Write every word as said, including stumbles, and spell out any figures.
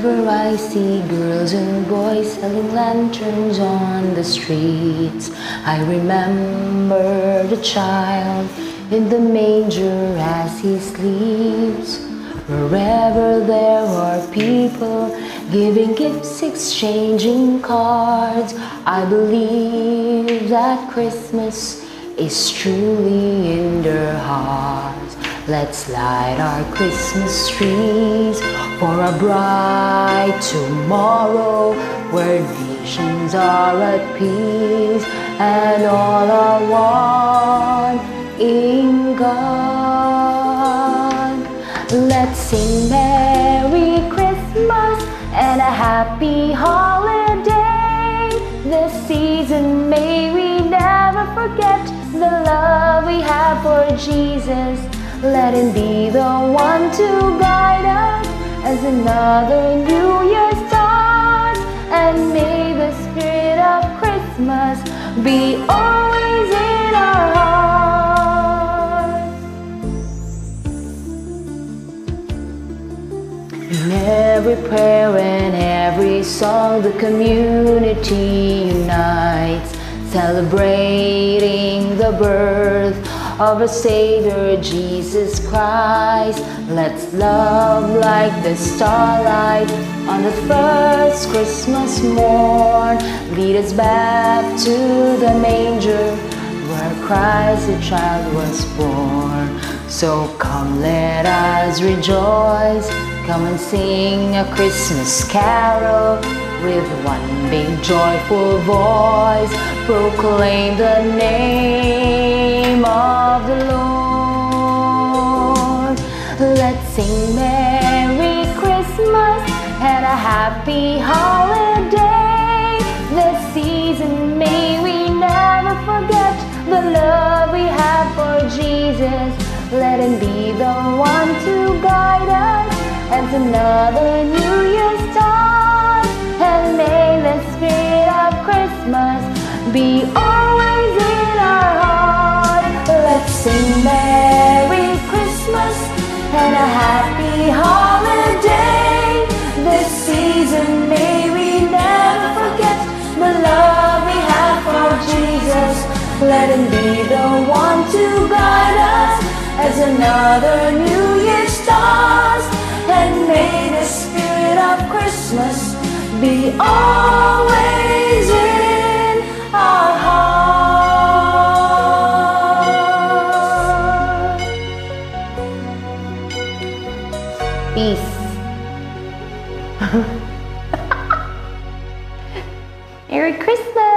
Whenever I see girls and boys selling lanterns on the streets, I remember the child in the manger as he sleeps. Wherever there are people giving gifts, exchanging cards, I believe that Christmas is truly in their hearts. Let's light our Christmas trees for a bright tomorrow where nations are at peace and all are one in God. Let's sing Merry Christmas and a happy holiday. This season may we never forget the love we have for Jesus. Let him be the one to guide us as another new year starts. And may the spirit of Christmas be always in our hearts. In every prayer and every song, the community unites, celebrating the birth of our Savior Jesus Christ. Let's love like the starlight on the first Christmas morn. Lead us back to the manger where Christ the child was born. So come, let us rejoice, come and sing a Christmas carol with one big joyful voice. Proclaim the name of the Lord. Let's sing Merry Christmas and a happy holiday. This season may we never forget the love we have for Jesus. Let him be the one to guide us as another new year starts. And may the spirit of Christmas be always in our hearts. Let's sing Merry Christmas and a happy holiday. This season may we never forget the love we have for Jesus. Let him be the one to guide us as another new year starts. And may the spirit of Christmas be always in our heart. Peace. Merry Christmas.